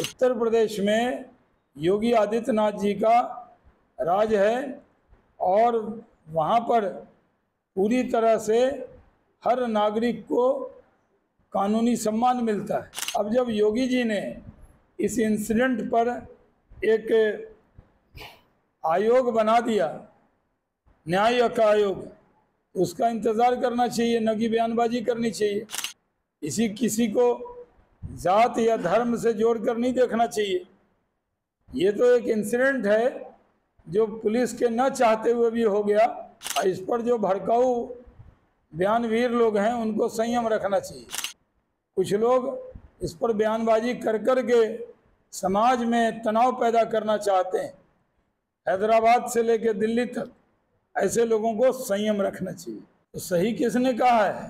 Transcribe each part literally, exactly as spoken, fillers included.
उत्तर प्रदेश में योगी आदित्यनाथ जी का राज है और वहाँ पर पूरी तरह से हर नागरिक को कानूनी सम्मान मिलता है। अब जब योगी जी ने इस इंसिडेंट पर एक आयोग बना दिया, न्यायिक आयोग, उसका इंतज़ार करना चाहिए, न कि बयानबाजी करनी चाहिए। इसी किसी को जात या धर्म से जोड़कर नहीं देखना चाहिए। ये तो एक इंसिडेंट है जो पुलिस के न चाहते हुए भी हो गया। इस पर जो भड़काऊ बयानवीर लोग हैं उनको संयम रखना चाहिए। कुछ लोग इस पर बयानबाजी कर कर के समाज में तनाव पैदा करना चाहते हैं। हैदराबाद से लेकर दिल्ली तक ऐसे लोगों को संयम रखना चाहिए। तो सही किसने कहा है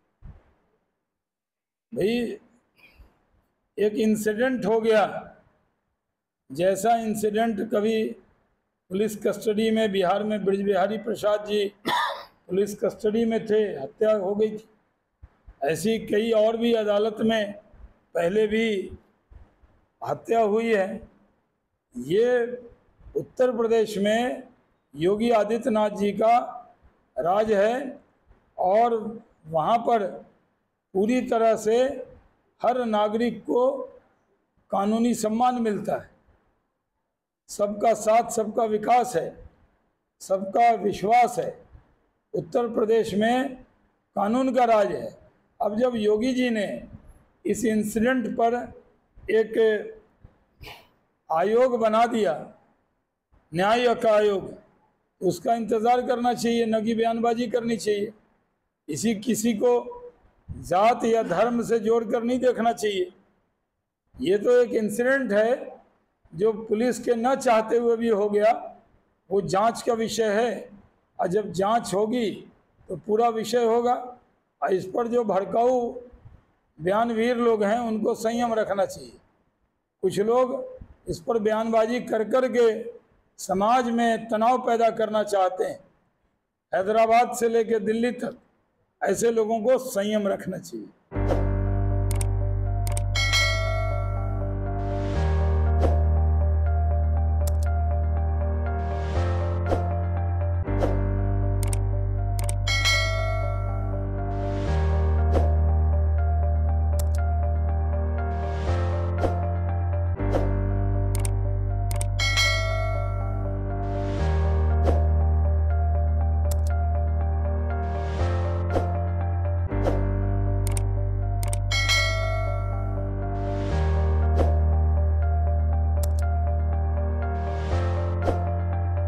भाई? एक इंसिडेंट हो गया, जैसा इंसिडेंट कभी पुलिस कस्टडी में, बिहार में ब्रज बिहारी प्रसाद जी पुलिस कस्टडी में थे, हत्या हो गई थी। ऐसी कई और भी अदालत में पहले भी हत्या हुई है। ये उत्तर प्रदेश में योगी आदित्यनाथ जी का राज है और वहाँ पर पूरी तरह से हर नागरिक को कानूनी सम्मान मिलता है। सबका साथ, सबका विकास है, सबका विश्वास है। उत्तर प्रदेश में कानून का राज है। अब जब योगी जी ने इस इंसिडेंट पर एक आयोग बना दिया, न्यायिक आयोग, उसका इंतज़ार करना चाहिए, न कि बयानबाजी करनी चाहिए। इसी किसी को जात या धर्म से जोड़कर नहीं देखना चाहिए। ये तो एक इंसिडेंट है जो पुलिस के न चाहते हुए भी हो गया। वो जांच का विषय है और जब जांच होगी तो पूरा विषय होगा। और इस पर जो भड़काऊ बयानवीर लोग हैं उनको संयम रखना चाहिए। कुछ लोग इस पर बयानबाजी कर कर के समाज में तनाव पैदा करना चाहते हैं। हैदराबाद से लेकर दिल्ली तक ऐसे लोगों को संयम रखना चाहिए।